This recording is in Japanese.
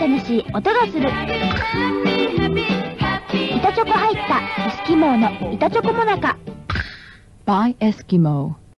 楽しい音がする。板チョコ入ったエスキモーの板チョコモナカ。 by Eskimo